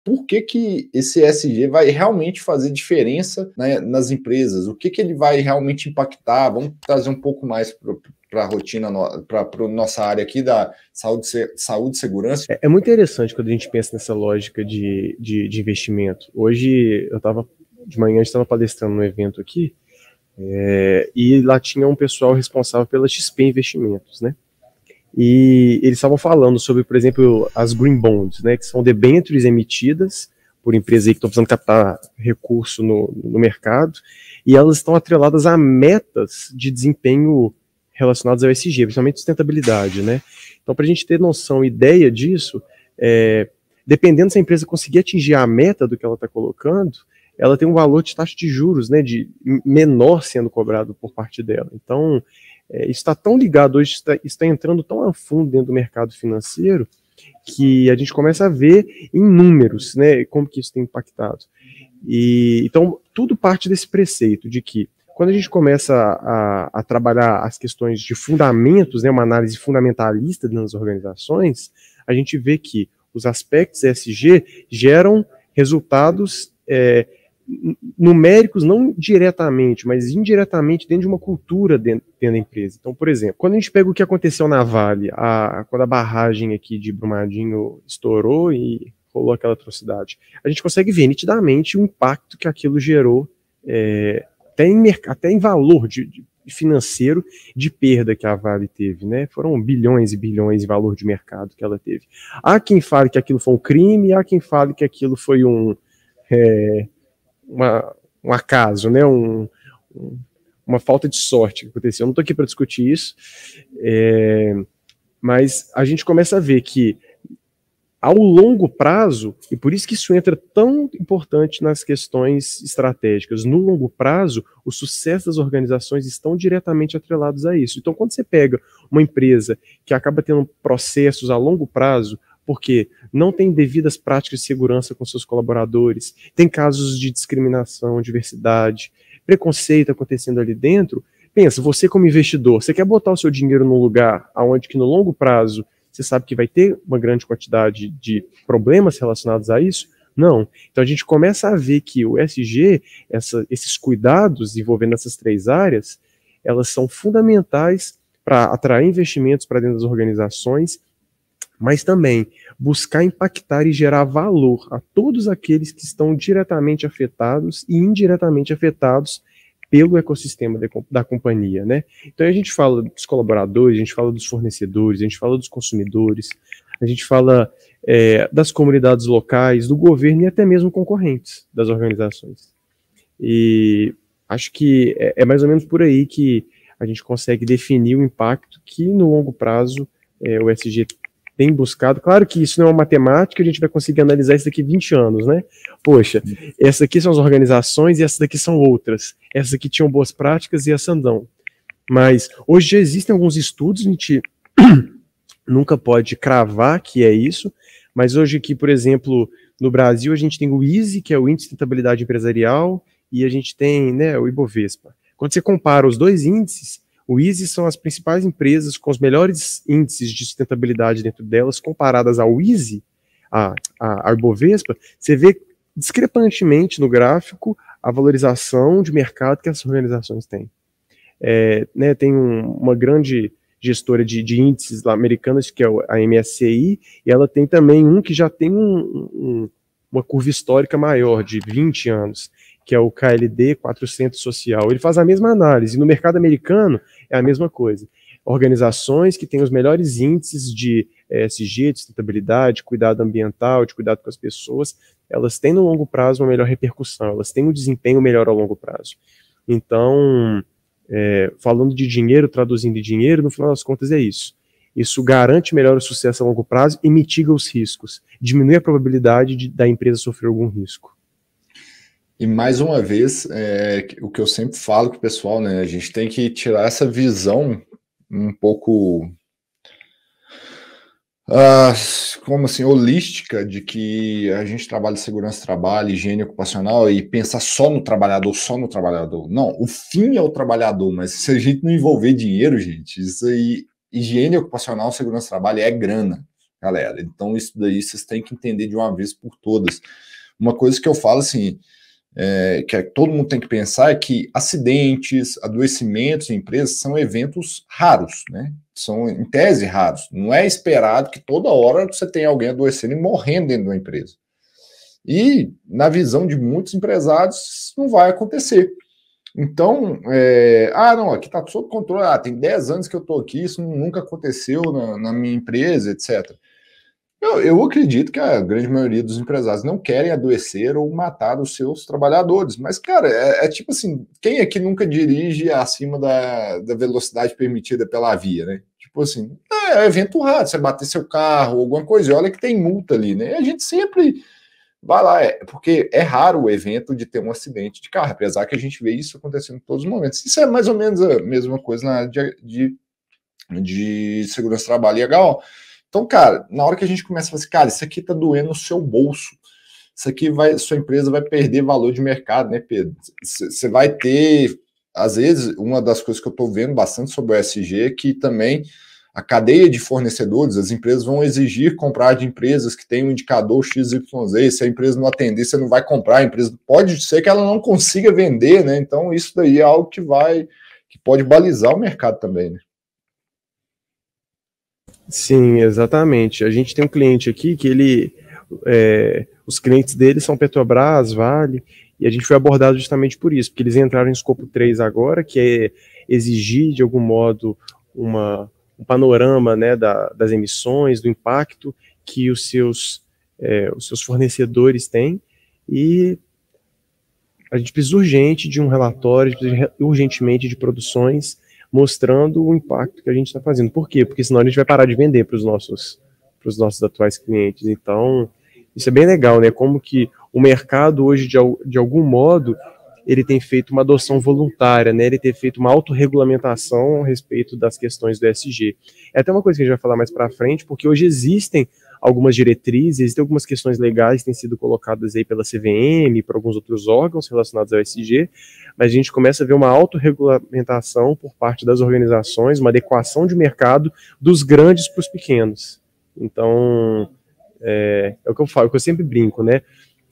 por que que esse ESG vai realmente fazer diferença, né, nas empresas? O que que ele vai realmente impactar? Vamos trazer um pouco mais para a rotina, para a nossa área aqui da saúde e segurança. É muito interessante quando a gente pensa nessa lógica de investimento. Hoje, de manhã, a gente estava palestrando num evento aqui, e lá tinha um pessoal responsável pela XP Investimentos, né? E eles estavam falando sobre, por exemplo, as green bonds, né, que são debêntures emitidas por empresas que estão precisando captar recurso no mercado, e elas estão atreladas a metas de desempenho relacionadas ao ESG, principalmente sustentabilidade, né? Então, para a gente ter noção, ideia disso, dependendo se a empresa conseguir atingir a meta do que ela está colocando, ela tem um valor de taxa de juros, né, de menor sendo cobrado por parte dela. Então, isso está tão ligado hoje, está entrando tão a fundo dentro do mercado financeiro, que a gente começa a ver em números, né, como que isso tem impactado. Então, tudo parte desse preceito de que, quando a gente começa a trabalhar as questões de fundamentos, né, uma análise fundamentalista nas organizações, a gente vê que os aspectos ESG geram resultados numéricos, não diretamente, mas indiretamente dentro de uma cultura dentro da empresa. Então, por exemplo, quando a gente pega o que aconteceu na Vale, quando a barragem aqui de Brumadinho estourou e rolou aquela atrocidade, a gente consegue ver nitidamente o impacto que aquilo gerou, até em valor financeiro de perda que a Vale teve, né? Foram bilhões e bilhões de valor de mercado que ela teve. Há quem fale que aquilo foi um crime, há quem fale que aquilo foi um acaso, né? Uma falta de sorte que aconteceu. Eu não estou aqui para discutir isso, mas a gente começa a ver que, ao longo prazo, e por isso que isso entra tão importante nas questões estratégicas, no longo prazo, o sucesso das organizações estão diretamente atrelados a isso. Então, quando você pega uma empresa que acaba tendo processos a longo prazo, porque não tem devidas práticas de segurança com seus colaboradores, tem casos de discriminação, diversidade, preconceito acontecendo ali dentro, pensa, você como investidor, você quer botar o seu dinheiro num lugar onde que no longo prazo você sabe que vai ter uma grande quantidade de problemas relacionados a isso? Não. Então a gente começa a ver que o ESG, esses cuidados envolvendo essas três áreas, elas são fundamentais para atrair investimentos para dentro das organizações, mas também buscar impactar e gerar valor a todos aqueles que estão diretamente afetados e indiretamente afetados pelo ecossistema da companhia, né? Então a gente fala dos colaboradores, a gente fala dos fornecedores, a gente fala dos consumidores, a gente fala das comunidades locais, do governo e até mesmo concorrentes das organizações. E acho que é mais ou menos por aí que a gente consegue definir o impacto que no longo prazo o ESG tem buscado. Claro que isso não é uma matemática, a gente vai conseguir analisar isso daqui 20 anos, né? Poxa, essas aqui são as organizações e essas daqui são outras. Essas aqui tinham boas práticas e essas não. Mas hoje já existem alguns estudos, a gente nunca pode cravar que é isso, mas hoje aqui, por exemplo, no Brasil, a gente tem o ISE, que é o Índice de Sustentabilidade Empresarial, e a gente tem, né, o Ibovespa. Quando você compara os dois índices, o ISE são as principais empresas com os melhores índices de sustentabilidade dentro delas, comparadas ao ISE, a Ibovespa, você vê discrepantemente no gráfico a valorização de mercado que essas organizações têm. Né, tem uma grande gestora de índices lá, americanas, que é a MSCI, e ela tem também um que já tem uma curva histórica maior, de 20 anos, que é o KLD 400 Social. Ele faz a mesma análise. No mercado americano, é a mesma coisa. Organizações que têm os melhores índices de ESG, de sustentabilidade, cuidado ambiental, de cuidado com as pessoas, elas têm no longo prazo uma melhor repercussão, elas têm um desempenho melhor ao longo prazo. Então, falando de dinheiro, traduzindo em dinheiro, no final das contas é isso. Isso garante melhor o sucesso a longo prazo e mitiga os riscos, diminui a probabilidade da empresa sofrer algum risco. E mais uma vez, o que eu sempre falo com o pessoal, né? A gente tem que tirar essa visão um pouco, como assim, holística, de que a gente trabalha segurança do trabalho, higiene ocupacional e pensar só no trabalhador, só no trabalhador. Não, o fim é o trabalhador, mas se a gente não envolver dinheiro, gente, isso aí, higiene ocupacional, segurança do trabalho é grana. galera. Então, isso daí vocês têm que entender de uma vez por todas. Uma coisa que eu falo assim, que todo mundo tem que pensar é que acidentes, adoecimentos em empresas são eventos raros, né? São, em tese, raros. Não é esperado que toda hora você tenha alguém adoecendo e morrendo dentro de uma empresa. E, na visão de muitos empresários, isso não vai acontecer. Então, não, aqui está sob controle, tem 10 anos que eu estou aqui, isso nunca aconteceu na minha empresa, etc. Eu acredito que a grande maioria dos empresários não querem adoecer ou matar os seus trabalhadores, mas, cara, é tipo assim, quem aqui nunca dirige acima da velocidade permitida pela via, né? Tipo assim, é evento raro, você bater seu carro, alguma coisa, e olha que tem multa ali, né? E a gente sempre vai lá, porque é raro o evento de ter um acidente de carro, apesar que a gente vê isso acontecendo em todos os momentos. Isso é mais ou menos a mesma coisa na área de segurança do trabalho legal. Então, cara, na hora que a gente começa a falar assim, cara, isso aqui tá doendo no seu bolso, isso aqui sua empresa vai perder valor de mercado, né, Pedro? Você vai ter, às vezes, uma das coisas que eu tô vendo bastante sobre o ESG é que também a cadeia de fornecedores, as empresas vão exigir comprar de empresas que têm um indicador XYZ, se a empresa não atender, você não vai comprar, a empresa pode ser que ela não consiga vender, né? Então isso daí é algo que pode balizar o mercado também, né? Sim, exatamente. A gente tem um cliente aqui que os clientes dele são Petrobras, Vale, e a gente foi abordado justamente por isso, porque eles entraram em escopo 3 agora, que é exigir, de algum modo, um panorama, né, das emissões, do impacto que os seus fornecedores têm, e a gente precisa urgente de um relatório, urgentemente de produções mostrando o impacto que a gente está fazendo. Por quê? Porque senão a gente vai parar de vender para os nossos atuais clientes. Então, isso é bem legal, né? Como que o mercado hoje, de algum modo, ele tem feito uma adoção voluntária, né? Ele tem feito uma autorregulamentação a respeito das questões do ESG. É até uma coisa que a gente vai falar mais para frente, porque hoje existem algumas diretrizes, existem algumas questões legais que têm sido colocadas aí pela CVM e por alguns outros órgãos relacionados ao ESG, mas a gente começa a ver uma autorregulamentação por parte das organizações, uma adequação de mercado dos grandes para os pequenos. Então, é o que eu falo, é o que eu sempre brinco, né?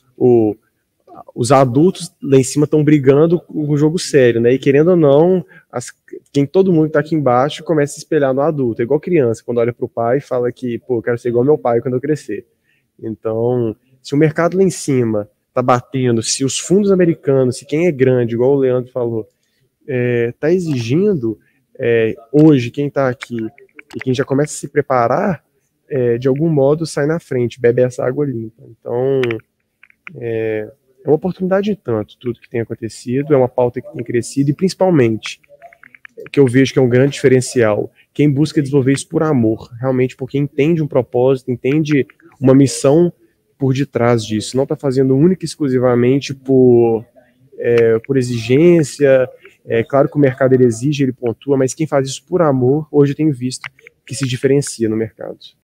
Os adultos lá em cima estão brigando com o jogo sério, né? E querendo ou não, todo mundo que está aqui embaixo começa a se espelhar no adulto. É igual criança, quando olha para o pai e fala que, pô, eu quero ser igual meu pai quando eu crescer. Então, se o mercado lá em cima está batendo, se os fundos americanos, se quem é grande, igual o Leandro falou, está exigindo, hoje, quem está aqui e quem já começa a se preparar, de algum modo sai na frente, bebe essa água limpa. Então, é uma oportunidade de tanto, tudo que tem acontecido, é uma pauta que tem crescido, e principalmente, que eu vejo que é um grande diferencial, quem busca desenvolver isso por amor, realmente porque entende um propósito, entende uma missão por detrás disso, não está fazendo única e exclusivamente por exigência. É claro que o mercado ele exige, ele pontua, mas quem faz isso por amor, hoje eu tenho visto que se diferencia no mercado.